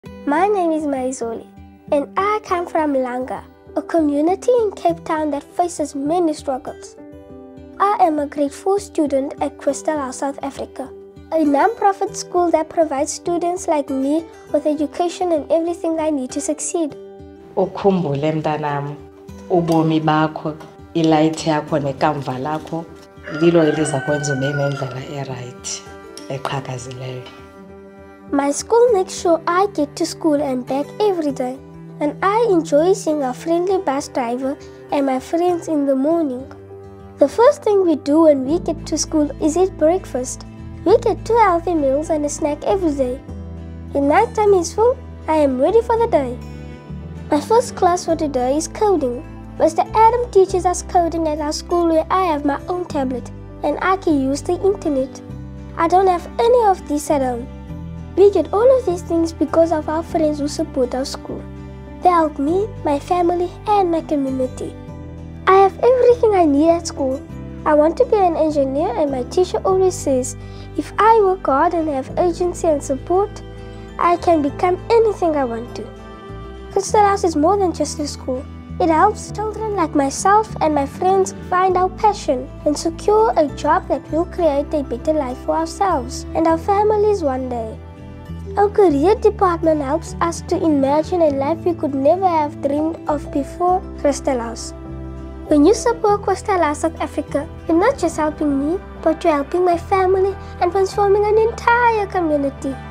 My name is Mayizole, and I come from Langa, a community in Cape Town that faces many struggles. I am a grade 4 student at Christel House South Africa, a non-profit school that provides students like me with education and everything I need to succeed. Ukhumbule mntanam, ubomi bakho, ilight yakho nekamva lakho lilo eliza kwenza ube nendlela eright eqhakazileyo. My school makes sure I get to school and back every day, and I enjoy seeing our friendly bus driver and my friends in the morning. The first thing we do when we get to school is eat breakfast. We get 2 healthy meals and a snack every day. When night time is full, I am ready for the day. My first class for today is coding. Mr. Adam teaches us coding at our school where I have my own tablet and I can use the internet. I don't have any of these at home. We get all of these things because of our friends who support our school. They help me, my family, and my community. I have everything I need at school. I want to be an engineer, and my teacher always says, if I work hard and have agency and support, I can become anything I want to. Christel House is more than just a school. It helps children like myself and my friends find our passion and secure a job that will create a better life for ourselves and our families one day. Our career department helps us to imagine a life we could never have dreamed of before Christel House. When you support Christel House South Africa, you're not just helping me, but you're helping my family and transforming an entire community.